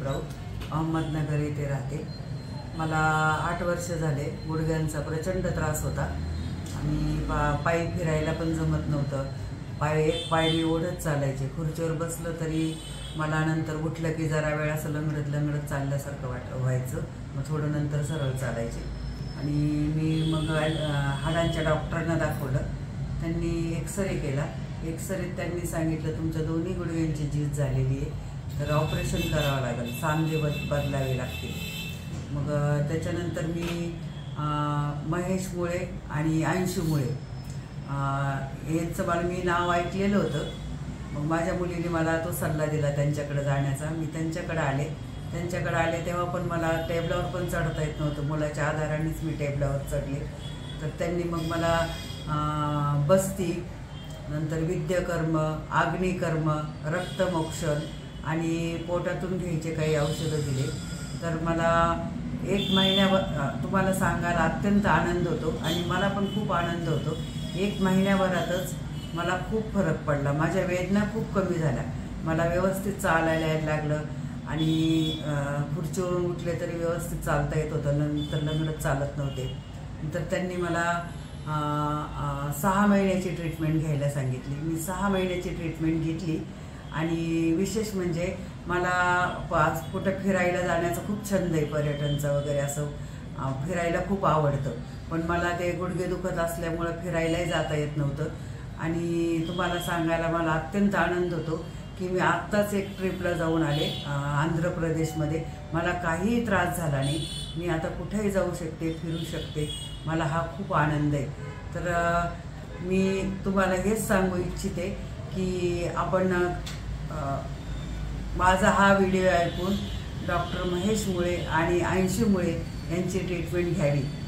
संदीप राऊत, अहमदनगर येथे राहते। मला 8 वर्ष झाले गुडघ्यांचा प्रचंड त्रास होता आणि पायी फिरायला पण जमत नव्हतं। एक पाय मी ओढत चालायचे, खुर्चीवर बसलं तरी मला नंतर उठलं की जरा वेळ असं लंगडत चालल्यासारखं व्हायचं, मग थोडं नंतर सरळ चालायचे। आणि मी मग हाडांच्या डॉक्टरांना दाखवलं, त्यांनी एक्सरे केला। एक्सरेत त्यांनी सांगितलं तुमच्या दोन्ही गुडघ्यांची झीज झालेली आहे, तर ऑपरेशन करावं लागेल, सांधे बदलावे लागतील। मग त्याच्यानंतर मी महेश मुळे आणि अंशू मुळे यांचं मी नाव ऐकलेलं होतं। मग माझ्या मुलीने मला तो सल्ला दिला त्यांच्याकडे जाण्याचा। मी त्यांच्याकडे आले तेव्हा पण मला टेबलावर पण चढता येत नव्हतं, मुलाच्या आधारानेच मी टेबलावर चढले। तर त्यांनी मग मला बस्ती, नंतर विद्यकर्म, अग्निकर्म, रक्तमोक्षण आणि पोटातून घ्यायचे काही औषधं दिले। तर मला 1 महिन्याभर तुम्हाला सांगायला अत्यंत आनंद होतो आणि मला पण खूप आनंद होतो। 1 महिन्याभरातच मला खूप फरक पडला, माझ्या वेदना खूप कमी झाल्या, मला व्यवस्थित चालायला यायला लागलं आणि खुर्चीवरून उठले तरी व्यवस्थित चालता येत होतं, नंतर लंगडत चालत नव्हते। नंतर त्यांनी मला 6 महिन्याची ट्रीटमेंट घ्यायला सांगितली। मी 6 महिन्याची ट्रीटमेंट घेतली आणि विशेष म्हणजे मला कुठं फिरायला जाण्याचा खूप छंद आहे, पर्यटनचा वगैरे असं फिरायला खूप आवडतं, पण मला ते गुडघे दुखत असल्यामुळं फिरायलाही जाता येत नव्हतं। आणि तुम्हाला सांगायला मला अत्यंत आनंद होतो की मी आत्ताच एक ट्रिपला जाऊन आले आंध्र प्रदेशमध्ये, मला काहीही त्रास झाला नाही, मी आता कुठेही जाऊ शकते, फिरू शकते, मला हा खूप आनंद आहे। तर मी तुम्हाला हेच सांगू इच्छिते की आपण माझा हा व्हिडिओ ऐकून डॉक्टर महेश मुळे आणि अंशू मुळे यांची ट्रीटमेंट घ्यावी।